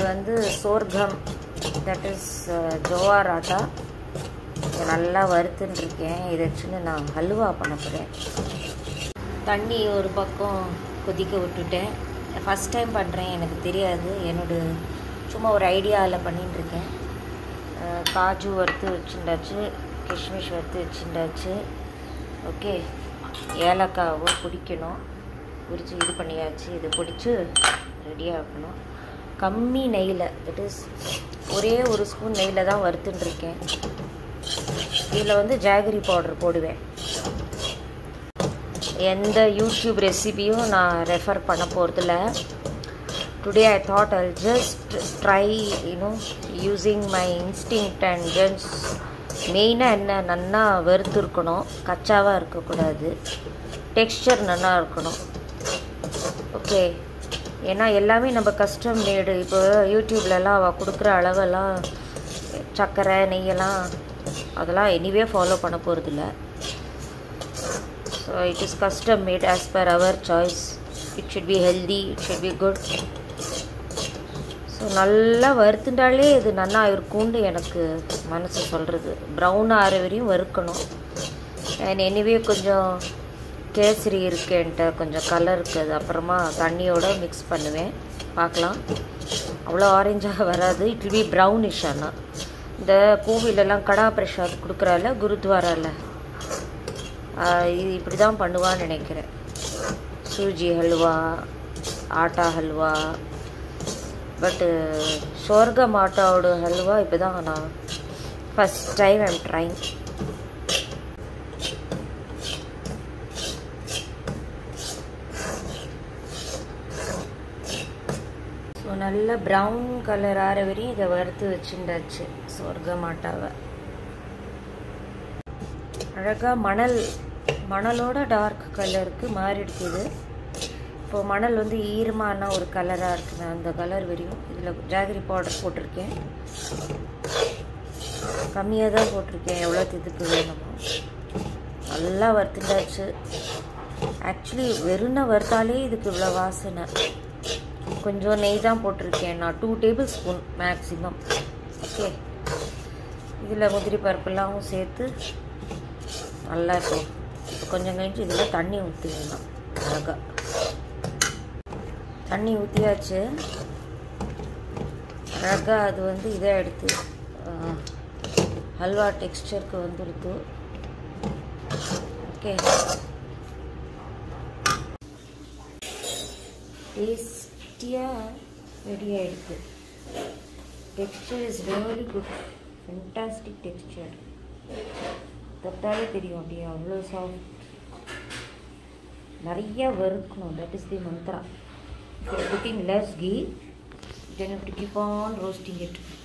வந்து Sorghum, that is Jowar Atta. நல்லா வறுத்துன்னு இருக்கேன். இதை வச்சுன்னு நான் ஹல்வா பண்ண போகிறேன். தண்ணி ஒரு பக்கம் கொதிக்க விட்டுட்டேன். ஃபஸ்ட் டைம் பண்ணுறேன், எனக்கு தெரியாது. சும்மா ஒரு ஐடியாவில் பண்ணிட்டுருக்கேன். காஜு வறுத்து வச்சுட்டாச்சு, கிஷ்மிஷ் வறுத்து வச்சுட்டாச்சு. ஓகே, ஏலக்காவை பிடிக்கணும். பிடிச்சி இது பண்ணியாச்சு. இது பிடிச்சி ரெடியாக வைக்கணும். கம்மி நெய்யில், தட் இஸ் ஒரே ஒரு ஸ்பூன் நெய்யில் தான் வறுத்துட்டுருக்கேன். இதில் வந்து ஜாகரி பவுடர் போடுவேன். எந்த யூடியூப் ரெசிபியும் நான் ரெஃபர் பண்ண போகிறதில்ல. Today I thought I'll just try using my instinct and just மெயினாக என்ன நல்லா வறுத்துருக்கணும், கச்சாவாக இருக்கக்கூடாது, டெக்ஸ்சர் நல்லா இருக்கணும். ஓகே, ஏன்னா எல்லாமே நம்ம கஸ்டம் மேடு. இப்போ யூடியூப்லலாம் அவள் கொடுக்குற அளவெல்லாம் சர்க்கரை நெய்யெல்லாம் அதெல்லாம் எனிவே ஃபாலோ பண்ண போகிறதில்ல. So it is custom made as per our choice. It should be healthy, it should be good. So நல்லா வறுத்துட்டாலே இது நல்லா இருக்கும்னு எனக்கு மனசு சொல்கிறது. ப்ரௌன் ஆகிற வரையும் வறுக்கணும். அண்ட் எனிவே கொஞ்சம் கேசரி இருக்குன்ட்டு கொஞ்சம் கலர் இருக்குது. அப்புறமா தண்ணியோடு மிக்ஸ் பண்ணுவேன், பார்க்கலாம். அவ்வளோ ஆரஞ்சாக வராது, இட் வில் பி ப்ரௌனிஷ். ஆனால் இந்த கோவிலெல்லாம் கடா பிரசாத் கொடுக்குறால குருத்வாராவில், இது இப்படி தான் பண்ணுவான்னு நினைக்கிறேன். சூஜி ஹல்வா, ஆட்டா ஹல்வா. பட்டு சோர்கம் ஆட்டாவோட ஹல்வா இப்போ தான் நான் first time I'm trying. So நல்ல ப்ரௌன் கலர் ஆற வரையும் இதை வறுத்து வச்சுட்டாச்சு சோர்கம் ஆட்டாவை. அழகாக மணலோட டார்க் கலருக்கு மாறிடுக்குது. இப்போது மணல் வந்து ஈரமான ஒரு கலராக இருக்குது. அந்த கலர் வரையும் இதில் ஜாகரி பவுடர் போட்டிருக்கேன். கம்மியாக தான் போட்டிருக்கேன், எவ்வளோ இதுக்கு வேணுமோ. நல்லா வறுத்துட்டாச்சு. ஆக்சுவலி வெறும்னா வறுத்தாலே இதுக்கு இவ்வளோ வாசனை. கொஞ்சம் நெய் தான் போட்டிருக்கேன் நான், 2 டேபிள் ஸ்பூன் மேக்ஸிமம். ஓகே, இதில் முந்திரி பருப்புலாம் சேர்த்து நல்லா இருக்கும். கொஞ்சம் கழிச்சு இதில் தண்ணி ஊற்றிடலாம். அழகாக தண்ணி ஊற்றியாச்சு. அழகாக அது வந்து இதை எடுத்து ஹல்வா டெக்ஸ்சருக்கு வந்துடுது. ஓகே, டேஸ்டியாக ரெடி ஆகிடுது. Texture is really good, fantastic texture. தொட்டாலே தெரியும் அப்படியே அவ்வளோ சாஃப்ட். நிறையா வறுக்கணும், that is the mantra. If you are putting less ghee, then you have to keep on roasting it.